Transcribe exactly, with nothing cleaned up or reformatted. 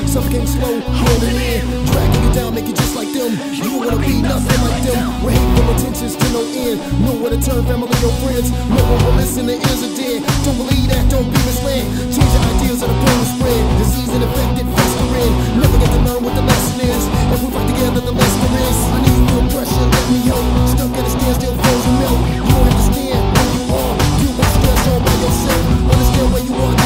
Suffocating slow, holding in, dragging you down, make you just like them. You don't wanna be nothing like them. We're hating from intentions to no end. Know where to turn, family or friends. No one will listen, the ears are dead. Don't believe that, don't be misled. Change your ideas and the brain will spread. Disease and infected, festering. Never get to learn what the lesson is. If we fight together, the less there is. I need real pressure, let me help. Stuck at a standstill, frozen milk. You don't have to stand where you are. You won't stress all by yourself. Understand where you are.